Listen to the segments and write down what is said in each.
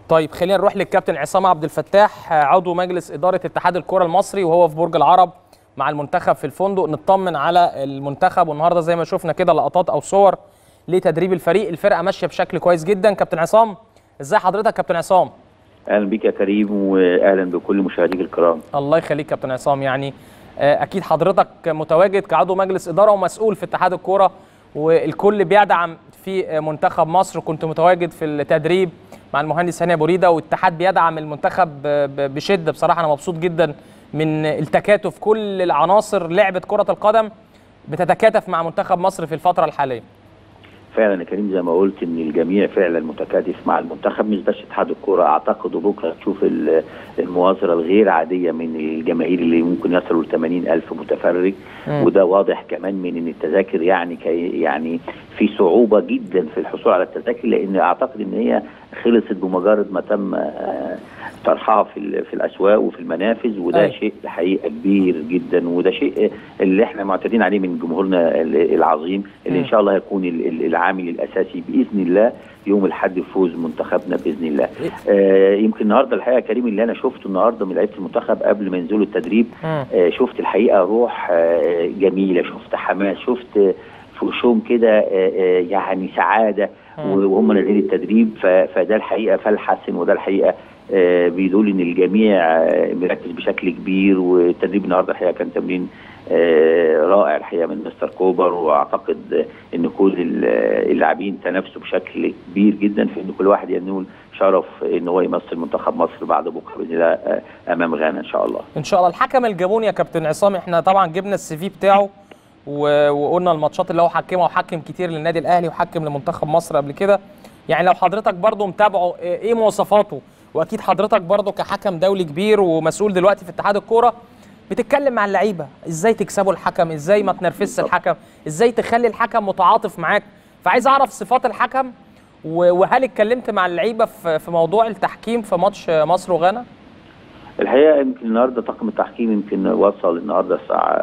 طيب خلينا نروح للكابتن عصام عبد الفتاح، عضو مجلس إدارة اتحاد الكرة المصري وهو في برج العرب مع المنتخب في الفندق، نطمن على المنتخب. والنهارده زي ما شفنا كده لقطات أو صور لتدريب الفريق، الفرقة ماشية بشكل كويس جدا. كابتن عصام، ازاي حضرتك كابتن عصام؟ اهلا بيك يا كريم واهلا بكل مشاهديك الكرام. الله يخليك كابتن عصام. يعني اكيد حضرتك متواجد كعضو مجلس اداره ومسؤول في اتحاد الكوره، والكل بيدعم في منتخب مصر. كنت متواجد في التدريب مع المهندس هاني ابو ريده، والاتحاد بيدعم المنتخب بشده. بصراحه انا مبسوط جدا من التكاتف، كل العناصر لعبه كره القدم بتتكاتف مع منتخب مصر في الفتره الحاليه. فعلا يا كريم زي ما قلت ان الجميع فعلا متكاتف مع المنتخب، مش بس اتحاد الكوره. اعتقد بكره تشوف المؤازره الغير عاديه من الجماهير اللي ممكن يصلوا ل 80,000 متفرج، وده واضح كمان من ان التذاكر يعني في صعوبه جدا في الحصول على التذاكر، لان اعتقد ان هي خلصت بمجرد ما تم طرحها في الاسواق وفي المنافذ، وده شيء الحقيقه كبير جدا، وده شيء اللي احنا معتادين عليه من جمهورنا العظيم، اللي ان شاء الله هيكون العامل الاساسي باذن الله يوم الاحد فوز منتخبنا باذن الله. يمكن النهارده الحقيقه كريم اللي انا شفته النهارده من لعيبه المنتخب قبل ما ينزلوا التدريب، شفت الحقيقه روح جميله، شفت حماس، شفت في وشهم كده يعني سعاده وهم نازلين التدريب. فده الحقيقه فالحسن، وده الحقيقه بيدل ان الجميع مركز بشكل كبير. والتدريب النهارده الحقيقه كان تمرين رائع الحقيقه من مستر كوبر، واعتقد ان كل اللاعبين تنافسوا بشكل كبير جدا في ان كل واحد ينول شرف ان هو يمثل منتخب مصر بعد بكره باذن الله امام غانا ان شاء الله. ان شاء الله. الحكم الجابوني يا كابتن عصام، احنا طبعا جبنا السي في بتاعه وقلنا الماتشات اللي هو حكمها، وحكم كتير للنادي الاهلي وحكم لمنتخب مصر قبل كده. يعني لو حضرتك برضو متابعه، ايه مواصفاته؟ واكيد حضرتك برضو كحكم دولي كبير ومسؤول دلوقتي في اتحاد الكوره بتتكلم مع اللعيبه، ازاي تكسبوا الحكم، ازاي ما تنرفزش الحكم، ازاي تخلي الحكم متعاطف معاك. فعايز اعرف صفات الحكم، وهل اتكلمت مع اللعيبه في موضوع التحكيم في ماتش مصر وغانا؟ الحقيقه يمكن النهارده طاقم التحكيم يمكن وصل النهارده الساعه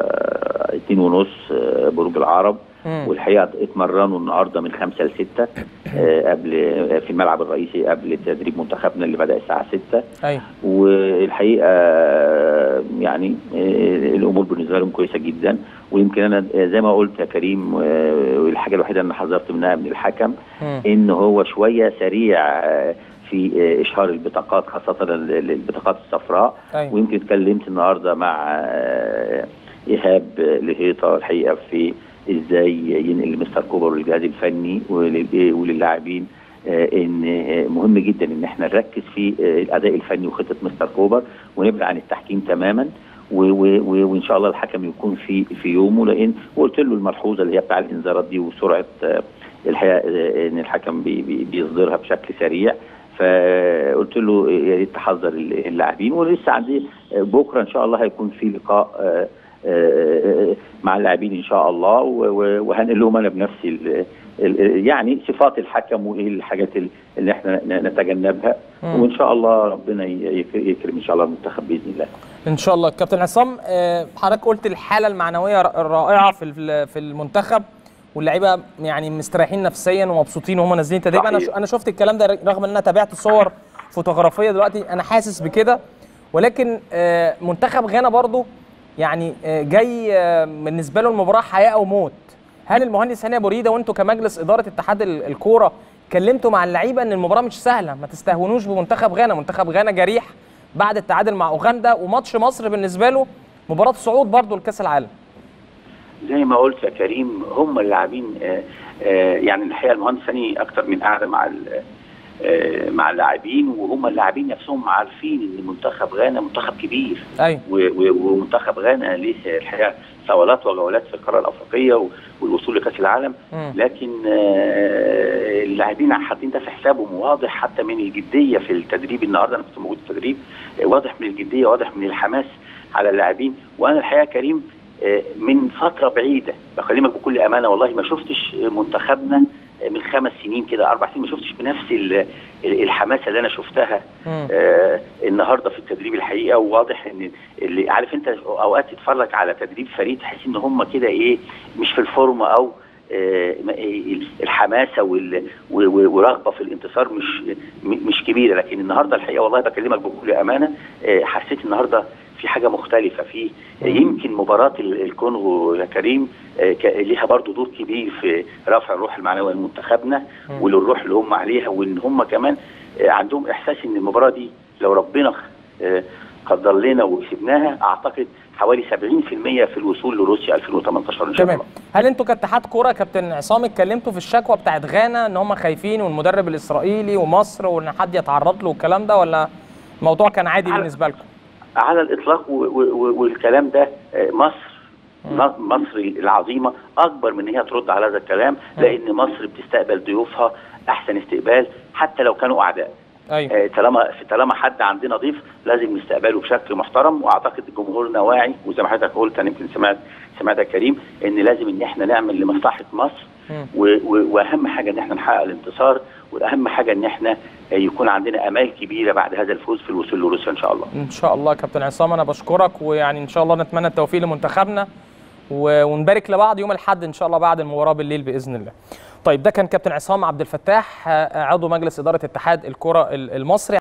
2:30 برج العرب، والحقيقه اتمرنوا النهارده من 5 ل 6 قبل في الملعب الرئيسي قبل تدريب منتخبنا اللي بدا الساعه 6. ايوه. والحقيقه يعني الامور بالنسبه لهم كويسه جدا. ويمكن انا زي ما قلت يا كريم، والحاجه الوحيده اللي انا حذرت منها من الحكم ان هو شويه سريع في اشهار البطاقات، خاصه البطاقات الصفراء. ويمكن اتكلمت النهارده مع ايهاب لهيطه الحقيقه في ازاي ينقل مستر كوبر للجهاز الفني وللاعبين ان مهم جدا ان احنا نركز في الاداء الفني وخطه مستر كوبر ونبعد عن التحكيم تماما، وان شاء الله الحكم يكون في يومه. لان وقلت له الملحوظه اللي هي بتاع الانذارات دي وسرعه الحقيقه ان الحكم بيصدرها بشكل سريع، فقلت له يا ريت تحذر اللاعبين. ولسه عندي بكره ان شاء الله هيكون في لقاء مع اللاعبين ان شاء الله، وهنقول لهم انا بنفسي يعني صفات الحكم وايه الحاجات اللي احنا نتجنبها، وان شاء الله ربنا يكرم ان شاء الله المنتخب باذن الله. ان شاء الله. كابتن عصام، حضرتك قلت الحاله المعنويه الرائعه في المنتخب، واللعيبه يعني مستريحين نفسيا ومبسوطين وهم نازلين تدريب. انا شفت الكلام ده رغم ان انا تابعت صور فوتوغرافيه دلوقتي، انا حاسس بكده. ولكن منتخب غانا برضو يعني جاي بالنسبه له المباراه حياه او موت. هل المهندس هاني ابو ريده وانتم كمجلس اداره اتحاد الكوره كلمتوا مع اللعيبه ان المباراه مش سهله، ما تستهونوش بمنتخب غانا؟ منتخب غانا جريح بعد التعادل مع اوغندا، وماتش مصر بالنسبه له مباراه صعود برضو لكاس العالم. زي ما قلت يا كريم هم اللاعبين يعني الحقيقه المهندس هاني اكتر من قاعده مع اللاعبين، وهم اللاعبين نفسهم عارفين ان منتخب غانا منتخب كبير. أيوة. ومنتخب غانا ليه الحقيقه صولات وجولات في القاره الافريقيه والوصول لكاس العالم. لكن اللاعبين حاطين ده في حسابهم، واضح حتى من الجديه في التدريب النهارده. انا كنت موجود في التدريب، واضح من الجديه، واضح من الحماس على اللاعبين. وانا الحقيقه كريم من فتره بعيده بكلمك بكل امانه، والله ما شفتش منتخبنا من 5 سنين كده 4 سنين، ما شفتش بنفس الحماسه اللي انا شفتها النهارده في التدريب الحقيقه. وواضح ان اللي عارف انت اوقات تتفرج على تدريب فريق تحس ان هم كده ايه، مش في الفورمه او الحماسه ورغبه في الانتصار مش كبيره، لكن النهارده الحقيقه والله بكلمك بكل امانه حسيت النهارده في حاجه مختلفه في يمكن مباراه الكونغو يا كريم ليها برضو دور كبير في رفع الروح المعنويه لمنتخبنا وللروح اللي هم عليها، وان هم كمان عندهم احساس ان المباراه دي لو ربنا قدر لنا وكسبناها اعتقد حوالي 70% في الوصول لروسيا 2018 ان شاء الله. هل انتوا كاتحاد كوره كابتن عصام اتكلمتوا في الشكوى بتاعت غانا ان هم خايفين والمدرب الاسرائيلي ومصر وان حد يتعرض له والكلام ده، ولا الموضوع كان عادي بالنسبه لكم؟ على الاطلاق والكلام ده مصر العظيمه اكبر من ان هي ترد على هذا الكلام، لان مصر بتستقبل ضيوفها احسن استقبال حتى لو كانوا اعداء. أيوة. طالما حد عندنا ضيف لازم نستقبله بشكل محترم، واعتقد جمهورنا واعي، وزي ما حضرتك قلت انا يمكن سمعت يا كريم ان لازم ان احنا نعمل لمصلحه مصر، واهم حاجه ان احنا نحقق الانتصار، واهم حاجه ان احنا يكون عندنا امال كبيره بعد هذا الفوز في الوصول لروسيا ان شاء الله. ان شاء الله يا كابتن عصام، انا بشكرك، ويعني ان شاء الله نتمنى التوفيق لمنتخبنا ونبارك لبعض يوم الاحد ان شاء الله بعد المباراه بالليل باذن الله. طيب ده كان كابتن عصام عبد الفتاح عضو مجلس اداره اتحاد الكره المصري.